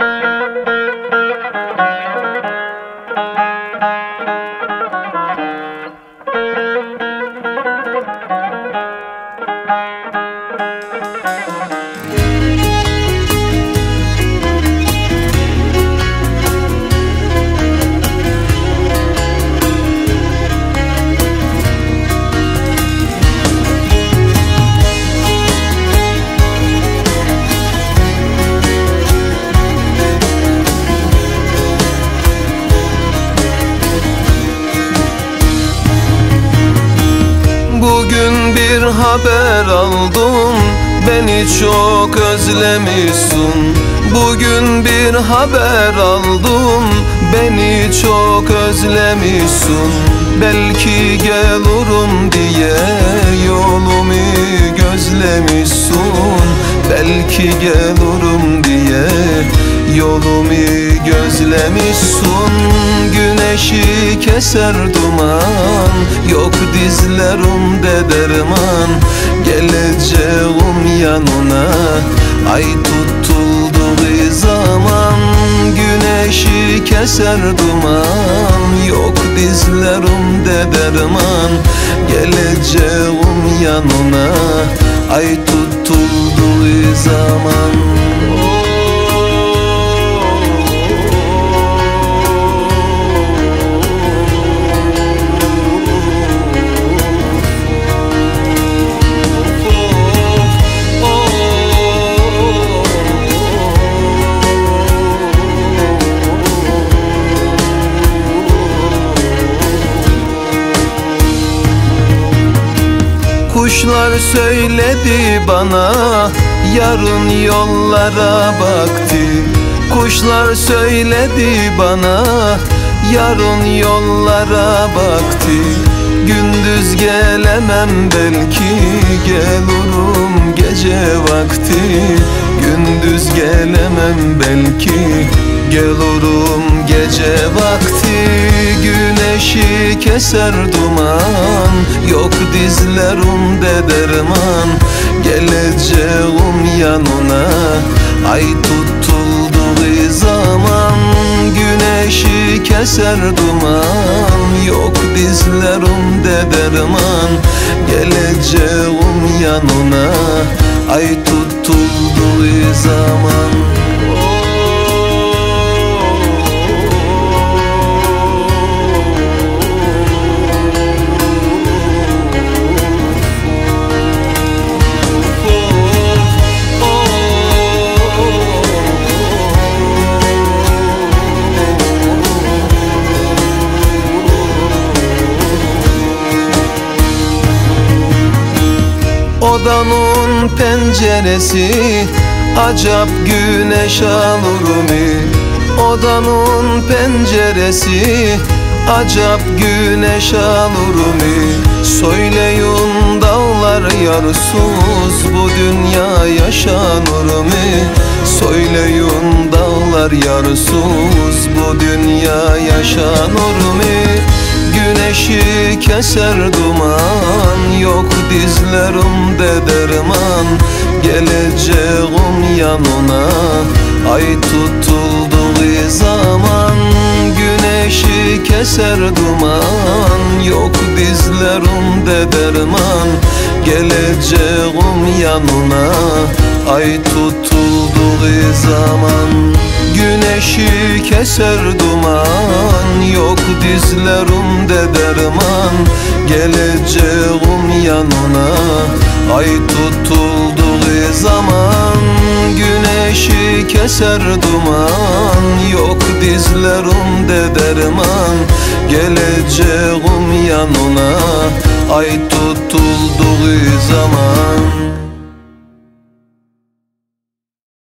Bugün bir haber aldım, beni çok özlemişsin. Bugün bir haber aldım, beni çok özlemişsin. Belki gelirim diye yolumu gözlemişsin. Belki gelirim diye yolumu gözlemişsin. Güneşi keser duman, yok dizlerimde derman. Geleceğim yanına, ay tutulduğu zaman. Güneşi keser duman, yok dizlerimde derman. Geleceğim yanına, ay tutulduğu zaman. Kuşlar söyledi bana, yarın yollara baktı. Kuşlar söyledi bana, yarın yollara baktı. Gündüz gelemem belki, gelirim gece vakti. Gündüz gelemem belki, gelirim gece vakti. Güneşi keser duman, yok dizlerimde derman. Geleceğim yanına, ay tutulduğu zaman. Güneşi keser duman, yok dizlerimde derman. Geleceğim yanına, ay tutulduğu zaman. Odanın penceresi, acap güneş alır mı? Odanın penceresi, acap güneş alır mı? Söyleyin dağlar yarsız, bu dünya yaşanır mı? Söyleyin dağlar yarsız, bu dünya yaşanır mı? Güneşi keser duman, yok dizlerimde derman. Geleceğim yanına, ay tutulduğu zaman. Güneşi keser duman, yok dizlerimde derman. Geleceğim yanına, ay tutulduğu zaman. Güneşi keser duman, yok dizlerimde derman. Geleceğim yanına, ay tutulduğu zaman. Güneşi keser duman, yok dizlerimde derman. Geleceğim yanına, ay tutulduğu zaman.